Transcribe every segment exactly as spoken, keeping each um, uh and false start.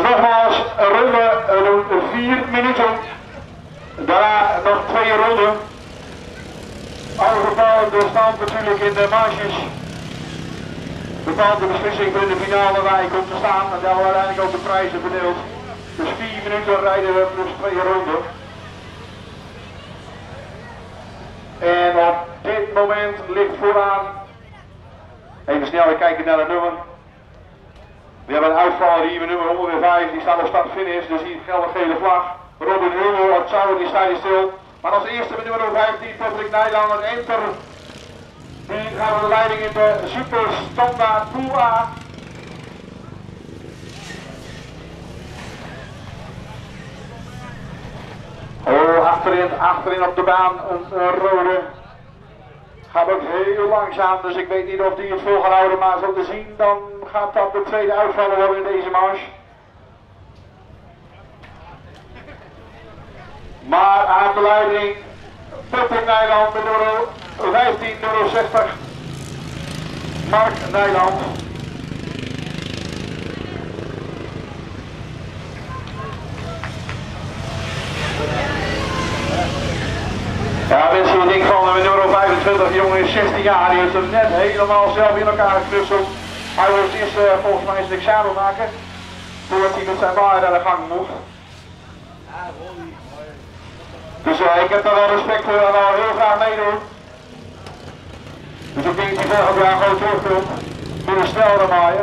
Nogmaals, een ronde doen vier minuten. Daarna nog twee ronden. Alle gevallen door stand natuurlijk in de marges. Bepaalt de beslissing voor in de finale waar je komt te staan. En daar worden uiteindelijk ook de prijzen verdeeld. Dus vier minuten rijden we plus twee ronden. En op dit moment ligt vooraan. Even snel kijken naar de nummer. We hebben een uitvaller hier met nummer honderdvijf, die staat op start-finish, dus hier geldt een gele vlag. Robin Hummel, het zou die staat hier stil. Maar als eerste met nummer vijftien, Patrick Nijland en Enter. Die gaan we de leiding in de super standaard Pool A. Oh, achterin, achterin op de baan een, een rode. Gaat ook heel langzaam, dus ik weet niet of die het vol gaan houden, maar zo te zien dan gaat dat de tweede uitvaller worden in deze marge. Maar aan de leiding Patrick Nijland met nummer vijftien, nummer zestig, Mark Nijland. Ja, mensen, ik denk van de nummer vijfentwintig, die jongen is zestien jaar, die heeft hem net helemaal zelf in elkaar geknutseld. Hij wil eerst uh, volgens mij zijn examen maken, voordat hij met zijn baan aan de gang moet. Dus uh, ik heb daar wel respect voor en wil heel graag meedoen. Dus ik denk dat hij volgend jaar gewoon terugkomt, met een snelere maaien.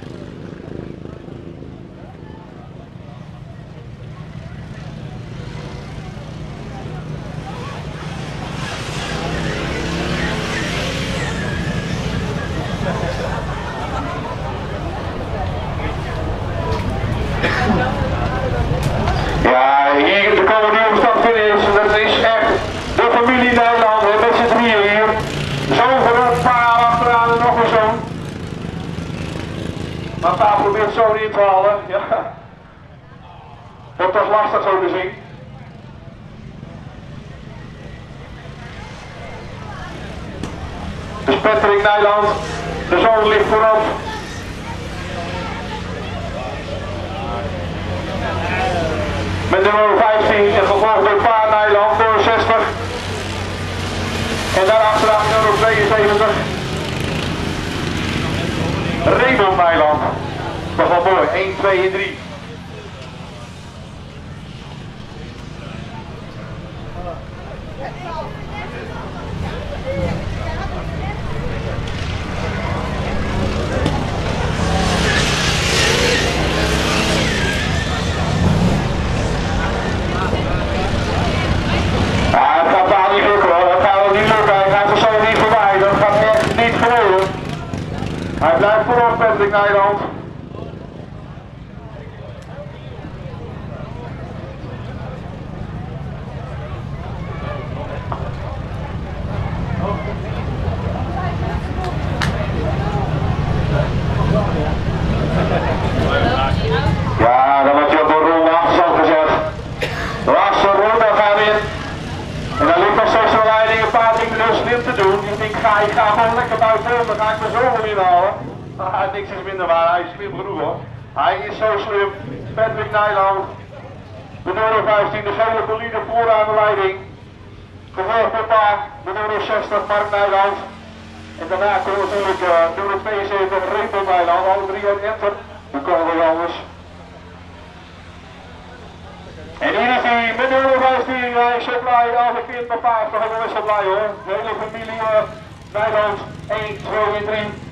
Ja, hier de komen nu op start-finish. Dat is echt de familie Nederland met z'n drieën hier. Zo'n van paar achteraan en nog een zoon. Maar pa probeert zo in te halen. Ja. Wordt toch lastig zo te zien. Dus Patrick Nijland, de zoon ligt voorop. Met nummer vijftien en gevolgd door Paar Nijland, nummer zestig. En daarachteraan nummer tweeënzeventig. Raymond Nijland. Dat is wel mooi, één, twee en drie. Hij blijft voorop, Patrick Nijland. Ja, dan wordt hij op de ronde achterstand gezet. De laatste ronde gaat in. En dan ligt nog steeds een leiding, een paar dingen heel slim te doen. Ik denk, ga, ik ga gewoon lekker buiten, dan ga ik mijn zoon inhalen. Ah, niks is minder waar, hij is slim genoeg hoor. Hij is zo slim. Patrick Nijland. De nummer vijftien, de gele bolide vooraan de leiding. Gevolgd door Pa, de nummer zestig, Mark Nijland. En daarna komt natuurlijk uh, nummer tweeënzeventig, Raymond Nijland. Alle drie uit Enter. Dan komen we anders. En hier is hij met nummer vijftien, hij is zo blij, elke kind maar paard, nog helemaal zo blij hoor. De hele familie uh, Nijland, één, twee en drie.